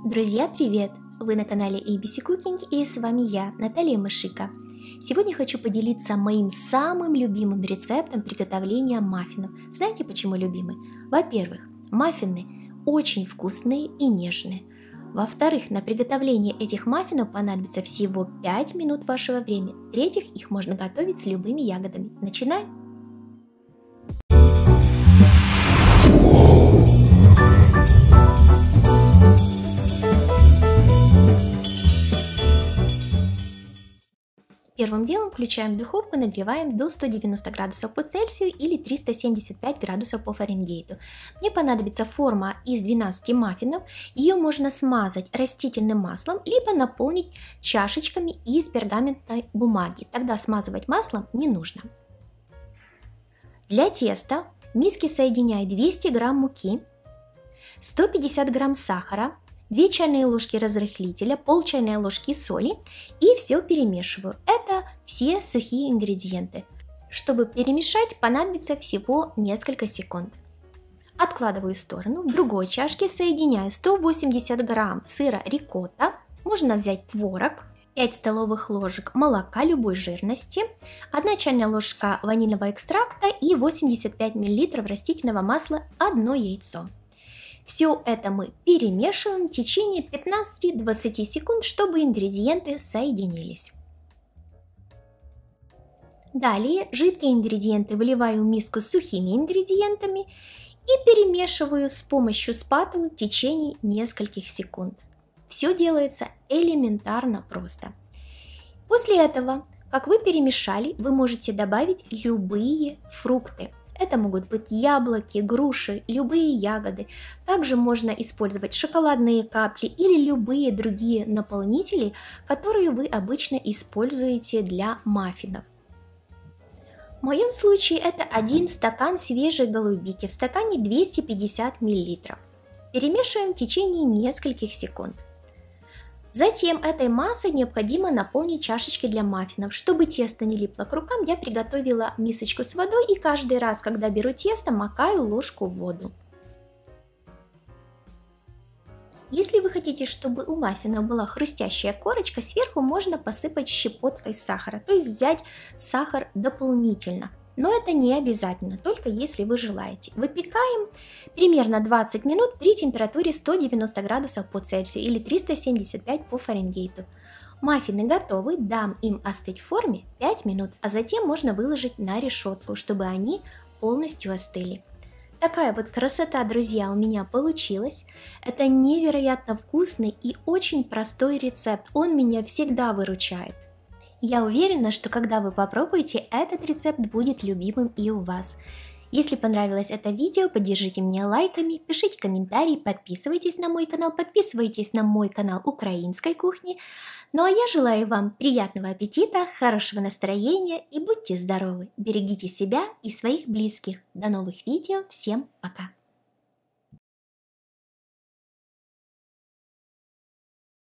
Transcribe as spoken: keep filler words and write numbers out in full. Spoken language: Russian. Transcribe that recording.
Друзья, привет! Вы на канале эй би си Cooking, и с вами я, Наталья Мышика. Сегодня хочу поделиться моим самым любимым рецептом приготовления маффинов. Знаете, почему любимый? Во-первых, маффины очень вкусные и нежные. Во-вторых, на приготовление этих маффинов понадобится всего пять минут вашего времени. В-третьих, их можно готовить с любыми ягодами. Начинаем! Первым делом включаем духовку, нагреваем до ста девяноста градусов по Цельсию или триста семьдесят пять градусов по Фаренгейту. Мне понадобится форма из двенадцати маффинов. Ее можно смазать растительным маслом, либо наполнить чашечками из пергаментной бумаги. Тогда смазывать маслом не нужно. Для теста в миске соединяю двести грамм муки, сто пятьдесят грамм сахара, две чайные ложки разрыхлителя, пол чайной ложки соли и все перемешиваю. Это все сухие ингредиенты. Чтобы перемешать, понадобится всего несколько секунд. Откладываю в сторону. В другой чашке соединяю сто восемьдесят грамм сыра рикотта, можно взять творог, пять столовых ложек молока любой жирности, одна чайная ложка ванильного экстракта и восемьдесят пять миллилитров растительного масла, одно яйцо. Все это мы перемешиваем в течение пятнадцати-двадцати секунд, чтобы ингредиенты соединились. Далее жидкие ингредиенты выливаю в миску с сухими ингредиентами и перемешиваю с помощью спатулы в течение нескольких секунд. Все делается элементарно просто. После этого, как вы перемешали, вы можете добавить любые фрукты. Это могут быть яблоки, груши, любые ягоды. Также можно использовать шоколадные капли или любые другие наполнители, которые вы обычно используете для маффинов. В моем случае это один стакан свежей голубики, в стакане двести пятьдесят миллилитров. Перемешиваем в течение нескольких секунд. Затем этой массой необходимо наполнить чашечки для маффинов. Чтобы тесто не липло к рукам, я приготовила мисочку с водой и каждый раз, когда беру тесто, макаю ложку в воду. Если вы хотите, чтобы у маффинов была хрустящая корочка, сверху можно посыпать щепоткой сахара, то есть взять сахар дополнительно. Но это не обязательно, только если вы желаете. Выпекаем примерно двадцать минут при температуре сто девяноста градусов по Цельсию или триста семьдесят пять по Фаренгейту. Маффины готовы, дам им остыть в форме пять минут, а затем можно выложить на решетку, чтобы они полностью остыли. Такая вот красота, друзья, у меня получилась. Это невероятно вкусный и очень простой рецепт, он меня всегда выручает. Я уверена, что когда вы попробуете, этот рецепт будет любимым и у вас. Если понравилось это видео, поддержите меня лайками, пишите комментарии, подписывайтесь на мой канал, подписывайтесь на мой канал украинской кухни. Ну а я желаю вам приятного аппетита, хорошего настроения и будьте здоровы. Берегите себя и своих близких. До новых видео, всем пока!